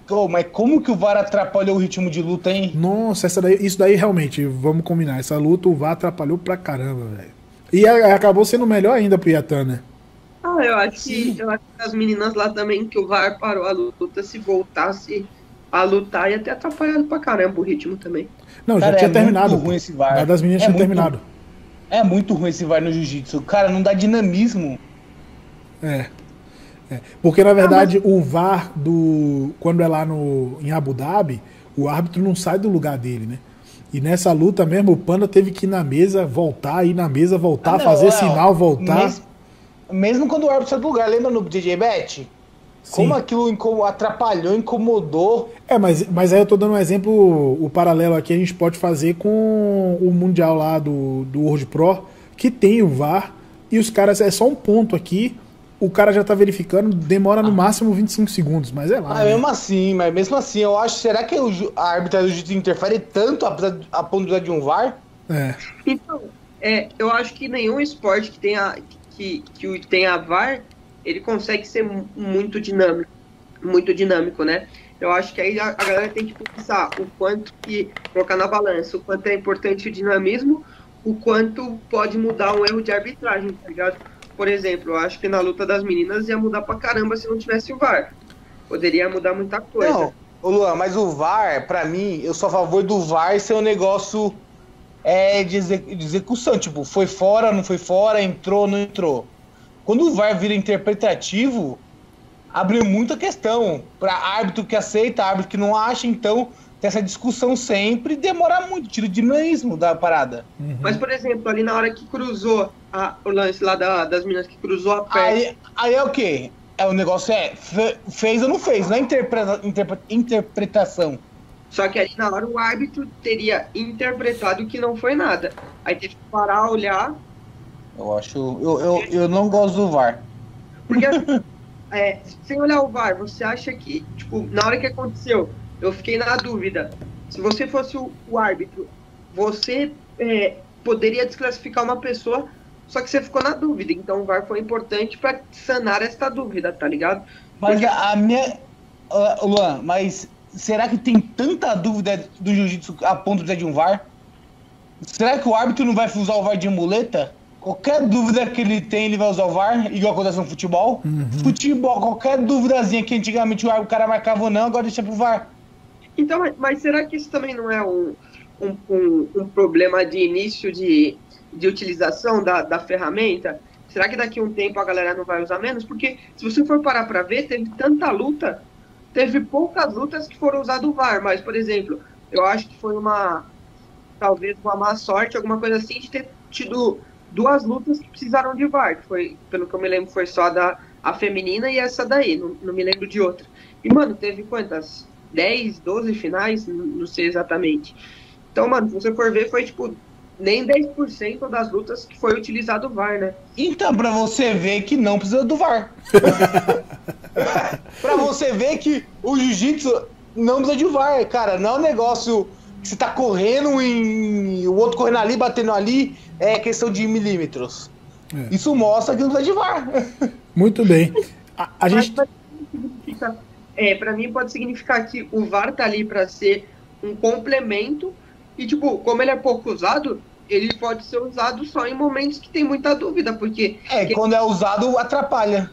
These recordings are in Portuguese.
mas como que o VAR atrapalhou o ritmo de luta, hein? Nossa, isso daí realmente, vamos combinar. Essa luta o VAR atrapalhou pra caramba, velho. E acabou sendo melhor ainda pro Yatan, né? Ah, Sim. eu acho que as meninas lá também, que o VAR parou a luta, se voltasse a lutar, ia ter atrapalhado pra caramba o ritmo também. Não, já Cara, é tinha muito terminado, pô. ruim esse Da VAR. das meninas É tinha muito, terminado. é muito ruim esse VAR no jiu-jitsu. Cara, não dá dinamismo. É. Porque, na Ah, mas verdade, o VAR quando é lá em Abu Dhabi, o árbitro não sai do lugar dele, né? E nessa luta mesmo, o Panda teve que ir na mesa, voltar, ir na mesa, Ah, voltar, não, fazer sinal, voltar. Mesmo quando o árbitro saiu do lugar, lembra no DJ Bet? Como Sim. aquilo atrapalhou, incomodou. Mas aí eu tô dando um exemplo, o paralelo aqui a gente pode fazer com o Mundial lá do World Pro, que tem o VAR, e os caras, é só um ponto aqui, o cara já tá verificando, demora no máximo 25 segundos, mas é lá, né? Mas mesmo assim, eu acho, será que a arbitragem do jiu-jitsu interfere tanto a ponto de precisar de um VAR? É. Então, eu acho que nenhum esporte que tenha VAR, ele consegue ser muito dinâmico, né? Eu acho que aí a galera tem que pensar o quanto que, colocar na balança, o quanto é importante o dinamismo, o quanto pode mudar um erro de arbitragem, tá ligado? Por exemplo, eu acho que na luta das meninas ia mudar pra caramba se não tivesse o VAR. Poderia mudar muita coisa. Não, ô Luan, mas o VAR, pra mim, eu sou a favor do VAR ser um negócio de execução. Tipo, foi fora, não foi fora, entrou, não entrou. Quando o VAR vira interpretativo, abre muita questão para árbitro que aceita, árbitro que não acha, então tem essa discussão sempre e demora muito, tira o dinamismo da parada. Mas, por exemplo, ali na hora que cruzou o lance lá das meninas que cruzou a perna. Aí é o quê? O negócio fez ou não fez, não é interpretação. Só que aí na hora o árbitro teria interpretado que não foi nada. Aí teve que parar, olhar. Eu não gosto do VAR. Porque sem olhar o VAR, você acha que, tipo, na hora que aconteceu, eu fiquei na dúvida. Se você fosse o árbitro, você poderia desclassificar uma pessoa, só que você ficou na dúvida. Então o VAR foi importante para sanar essa dúvida, tá ligado? Mas Porque... a minha. Luan, mas será que tem tanta dúvida do jiu-jitsu a ponto de precisar de um VAR? Será que o árbitro não vai usar o VAR de muleta? Qualquer dúvida que ele tem, ele vai usar o VAR, igual acontece no futebol. Futebol, qualquer duvidazinha que antigamente o cara marcava ou não, agora deixa pro VAR. Então, mas será que isso também não é um problema de início de utilização da ferramenta? Será que daqui a um tempo a galera não vai usar menos? Porque se você for parar para ver, teve tanta luta, teve poucas lutas que foram usadas o VAR, mas, por exemplo, eu acho que foi talvez uma má sorte, alguma coisa assim, de ter tido 2 lutas que precisaram de VAR, que foi, pelo que eu me lembro, foi só a feminina e essa daí, não me lembro de outra. E, mano, teve quantas? 10, 12 finais? Não sei exatamente. Então, mano, se você for ver, foi, tipo, nem 10% das lutas que foi utilizado o VAR, né? Então, pra você ver que não precisa do VAR. Pra você ver que o jiu-jitsu não precisa de VAR, cara. Não é um negócio que você tá correndo e o outro correndo ali, batendo ali, é questão de milímetros. Isso mostra que não precisa de VAR. Muito bem. A gente... Pra mim pode significar que o VAR tá ali pra ser um complemento e, tipo, como ele é pouco usado, ele pode ser usado só em momentos que tem muita dúvida, porque... Quando é usado, atrapalha.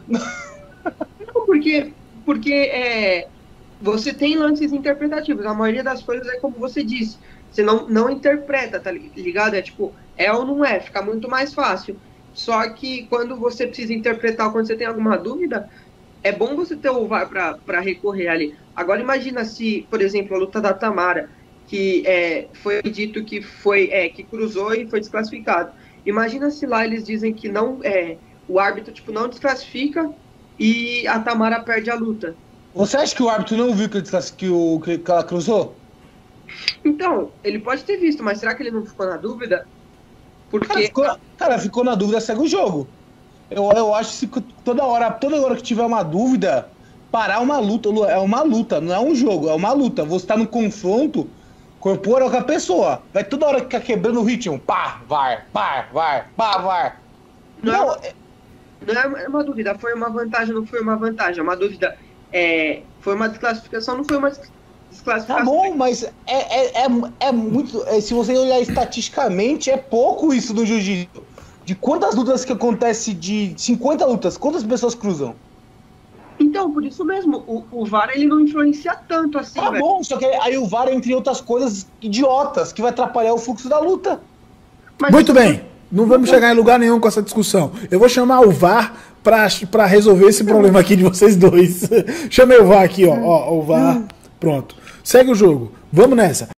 Porque você tem lances interpretativos, a maioria das coisas é como você disse, você não interpreta, tá ligado? É tipo, é ou não é, fica muito mais fácil. Só que quando você precisa interpretar, quando você tem alguma dúvida, é bom você ter o VAR para recorrer ali. Agora imagina se, por exemplo, a luta da Tamara, que foi dito que que cruzou e foi desclassificado. Imagina se lá eles dizem que não, o árbitro tipo, não desclassifica e a Tamara perde a luta. Você acha que o árbitro não viu que ela cruzou? Então, ele pode ter visto, mas será que ele não ficou na dúvida? Porque... Cara, ficou na dúvida, segue o jogo. Eu acho que toda hora que tiver uma dúvida, parar uma luta, é uma luta, não é um jogo, é uma luta. Você tá no confronto corporal com a pessoa. Vai toda hora ficar quebrando o ritmo. Pá, VAR, pá, VAR, pá, VAR. Não é uma dúvida, foi uma vantagem ou não foi uma vantagem, é uma dúvida Foi uma desclassificação, não foi uma desclassificação. Tá bom, mas é muito. Se você olhar estatisticamente, é pouco isso do jiu-jitsu. De quantas lutas que acontece, de 50 lutas, quantas pessoas cruzam? Então, por isso mesmo, o VAR ele não influencia tanto assim, Tá velho. bom, só que aí o VAR, entre outras coisas idiotas, que vai atrapalhar o fluxo da luta. Mas Muito isso- bem. Não vamos chegar em lugar nenhum com essa discussão. Eu vou chamar o VAR pra resolver esse problema aqui de vocês dois. Chamei o VAR aqui, ó. Ó, o VAR. Pronto. Segue o jogo. Vamos nessa.